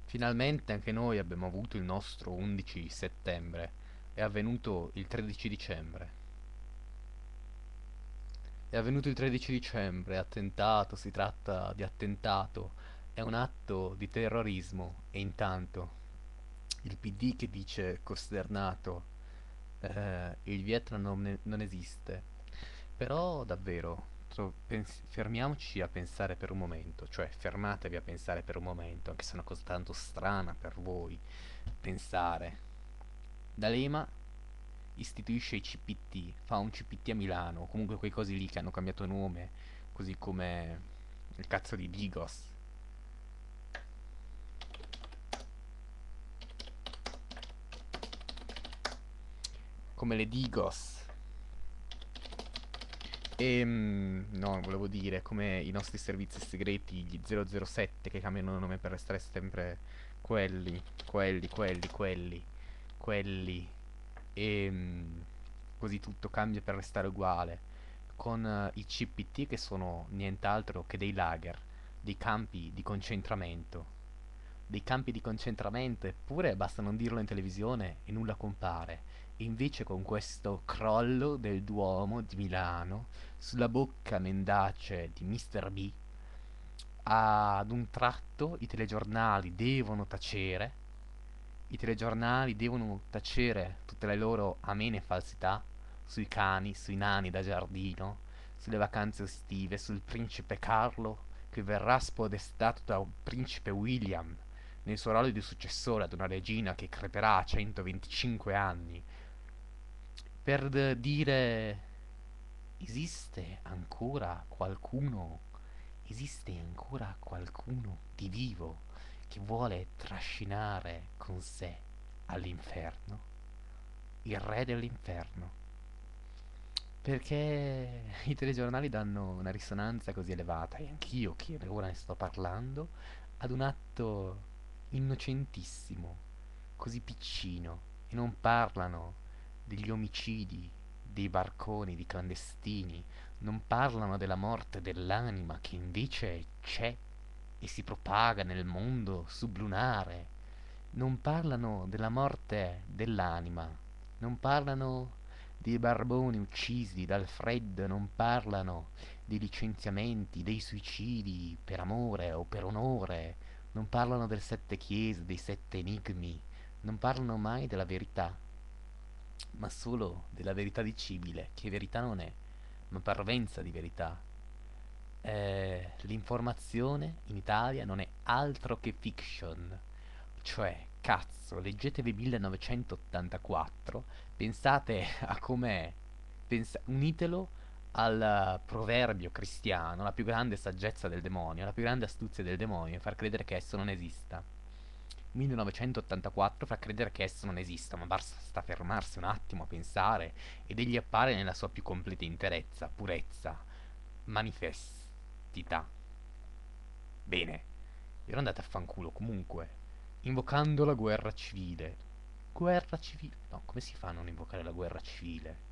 Finalmente anche noi abbiamo avuto il nostro 11 settembre. È avvenuto il 13 dicembre. È avvenuto il 13 dicembre, attentato, si tratta di attentato, è un atto di terrorismo e intanto il PD che dice costernato, il Vietnam non esiste. Però davvero, fermiamoci a pensare per un momento, cioè fermatevi a pensare per un momento, anche se è una cosa tanto strana per voi pensare. D'Alema istituisce i CPT, fa un CPT a Milano, o comunque quei cosi lì che hanno cambiato nome, così come il cazzo di Digos, come le Digos. No, volevo dire, come i nostri servizi segreti, gli 007 che cambiano nome per restare sempre quelli. Così tutto cambia per restare uguale. Con i CPT che sono nient'altro che dei lager, dei campi di concentramento. Dei campi di concentramento, eppure basta non dirlo in televisione e nulla compare. E invece con questo crollo del Duomo di Milano, sulla bocca mendace di Mr. B, ad un tratto i telegiornali devono tacere tutte le loro amene falsità sui cani, sui nani da giardino, sulle vacanze estive, sul principe Carlo che verrà spodestato da un principe William nel suo ruolo di successore ad una regina che creperà a 125 anni, per dire esiste ancora qualcuno, esiste ancora qualcuno di vivo che vuole trascinare con sé all'inferno, il re dell'inferno. Perché i telegiornali danno una risonanza così elevata, e anch'io che ora ne sto parlando, ad un atto innocentissimo, così piccino, e non parlano degli omicidi, dei barconi, di clandestini, non parlano della morte dell'anima che invece c'è e si propaga nel mondo sublunare, non parlano della morte dell'anima, non parlano dei barboni uccisi dal freddo, non parlano dei licenziamenti, dei suicidi per amore o per onore, non parlano delle sette chiese, dei sette enigmi, non parlano mai della verità, ma solo della verità dicibile, che verità non è, ma parvenza di verità. L'informazione in Italia non è altro che fiction, cioè, cazzo, leggetevi 1984, pensate a com'è, unitelo al proverbio cristiano, la più grande saggezza del demonio, la più grande astuzia del demonio, e far credere che esso non esista. 1984 fa credere che esso non esista, ma basta fermarsi un attimo a pensare ed egli appare nella sua più completa interezza, purezza, manifestità. Bene, ero andate a fanculo comunque, invocando la guerra civile. Guerra civile? No, come si fa a non invocare la guerra civile?